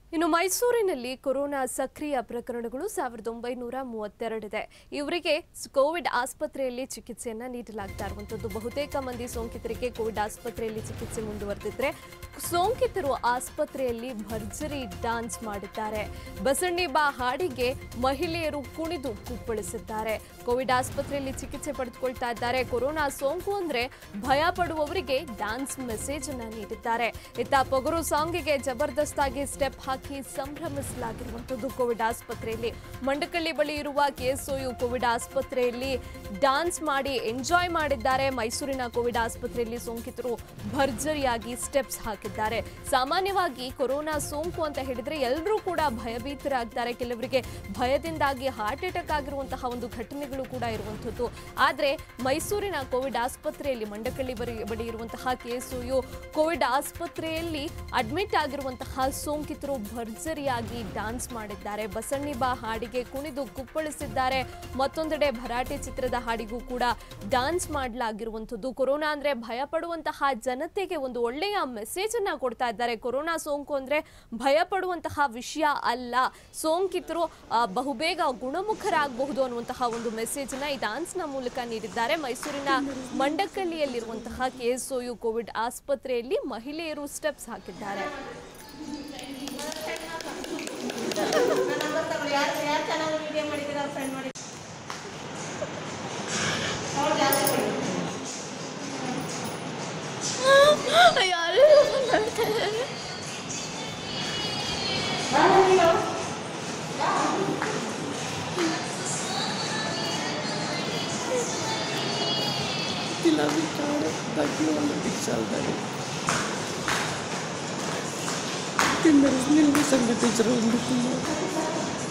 ಇನ್ನು ಮೈಸೂರಿನಲ್ಲಿ ಕೊರೋನಾ ಸಕ್ರಿಯ ಪ್ರಕರಣಗಳು 1932 ಇದೆ. ಇವರಿಗೆ ಕೋವಿಡ್ ಆಸ್ಪತ್ರೆಯಲ್ಲಿ ಚಿಕಿತ್ಸೆಯನ್ನ ನೀಡಲಾಗ್ತಾ ಇರುವಂತದ್ದು. ಬಹುತೇಕ ಮಂದಿ ಸೋಂಕಿತರಿಗೆ ಕೋವಿಡ್ ಆಸ್ಪತ್ರೆಯಲ್ಲಿ ಚಿಕಿತ್ಸೆ ಮುಂದುವರೆದಿದ್ರೆ ಸೋಂಕಿತರು ಆಸ್ಪತ್ರೆಯಲ್ಲಿ ಭರ್ಜರಿ ಡ್ಯಾನ್ಸ್ ಮಾಡಿದ್ದಾರೆ. ಬಸಣ್ಣಿ ಬಾ ಹಾಡಿಗೆ ಮಹಿಳೆಯರು ಕುಣಿದು ಕುಪ್ಪಳಿಸಿದ್ದಾರೆ. ಕೋವಿಡ್ ಆಸ್ಪತ್ರೆಯಲ್ಲಿ ಚಿಕಿತ್ಸೆ ಪಡೆದುಕೊಳ್ತಾ ಇದ್ದಾರೆ. ಕೊರೋನಾ ಸೋಂಕು ಅಂದ್ರೆ ಭಯ ಪಡುವವರಿಗೆ ಡ್ಯಾನ್ಸ್ ಮೆಸೇಜ್ ಅನ್ನ ನೀಡಿದ್ದಾರೆ. ಇತ್ತ ಪೊಗರು ಸಾಂಗಿಗೆ ಜಬರ್ದಸ್ತ್ ಆಗಿ ಸ್ಟೆಪ್ ಹಾಕಿ ಸಂಭ್ರಮಿಸಲಾಗಿರುವಂತದ್ದು. ಕೋವಿಡ್ ಆಸ್ಪತ್ರೆಯಲ್ಲಿ ಮಂಡಕಳ್ಳಿ ಬಳಿ ಇರುವ ಕೆಎಸ್ಒಯು ಕೋವಿಡ್ ಆಸ್ಪತ್ರೆಯಲ್ಲಿ ಡ್ಯಾನ್ಸ್ ಮಾಡಿ ಎಂಜಾಯ್ ಮಾಡಿದ್ದಾರೆ. ಮೈಸೂರಿನ ಕೋವಿಡ್ ಆಸ್ಪತ್ರೆಯಲ್ಲಿ ಸೋಂಕಿತರು ಭರ್ಜರಿಯಾಗಿ ಸ್ಟೆಪ್ಸ್ ಹಾಕಿದ್ದಾರೆ. ಸಾಮಾನ್ಯವಾಗಿ ಕೊರೋನಾ ಸೋಂಕು ಅಂತ ಹೇಳಿದ್ರೆ ಎಲ್ಲರೂ ಕೂಡ ಭಯಭೀತರಾಗ್ತಾರೆ. ಕೆಲವರಿಗೆ ಭಯದಿಂದಾಗಿ ಹಾರ್ಟ್ ಅಟ್ಯಾಕ್ ಆಗಿರುವಂತಹ ಒಂದು ಘಟನೆಗಳು ಕೂಡ ಇರುವಂತದ್ದು. ಆದ್ರೆ ಮೈಸೂರಿನ ಕೋವಿಡ್ ಆಸ್ಪತ್ರೆಯಲ್ಲಿ ಮಂಡಕಳ್ಳಿ ಬಳಿ ಇರುವಂತಹ ಕೆಎಸ್ಒಯು ಕೋವಿಡ್ ಆಸ್ಪತ್ರೆಯಲ್ಲಿ ಅಡ್ಮಿಟ್ ಆಗಿರುವಂತಹ ಸೋಂಕಿತರು ಭರ್ಜರಿಯಾಗಿ ಡ್ಯಾನ್ಸ್ ಮಾಡಿದ್ದಾರೆ. ಬಸಣ್ಣಿ ಬಾ ಹಾಡಿಗೆ ಕುಣಿದು ಕುಪ್ಪಳಿಸಿದ್ದಾರೆ. ಮತ್ತೊಂದೆಡೆ ಭರಾಟೆ ಚಿತ್ರದ ಹಾಡಿಗೂ ಕೂಡ ಡ್ಯಾನ್ಸ್ ಮಾಡಲಾಗಿರುವಂತದ್ದು. ಕೊರೋನಾ ಅಂದ್ರೆ ಭಯ ಪಡುವಂತಹ ಜನತೆಗೆ ಒಂದು ಒಳ್ಳೆಯ ಮೆಸೇಜ್ ಅನ್ನ ಕೊಡ್ತಾ ಇದ್ದಾರೆ. ಕೊರೋನಾ ಸೋಂಕು ಅಂದ್ರೆ ಭಯ ಪಡುವಂತಹ ವಿಷಯ ಅಲ್ಲ, ಸೋಂಕಿತರು ಬಹುಬೇಗ ಗುಣಮುಖರಾಗಬಹುದು ಅನ್ನುವಂತಹ ಒಂದು ಮೆಸೇಜ್ ನ ಈ ಡ್ಯಾನ್ಸ್ ನ ಮೂಲಕ ನೀಡಿದ್ದಾರೆ. ಮೈಸೂರಿನ ಮಂಡಕಳ್ಳಿಯಲ್ಲಿರುವಂತಹ ಕೆಎಸ್ಒಯು ಕೋವಿಡ್ ಆಸ್ಪತ್ರೆಯಲ್ಲಿ ಮಹಿಳೆಯರು ಸ್ಟೆಪ್ಸ್ ಹಾಕಿದ್ದಾರೆ. Tinder ini sangat tercerah untuk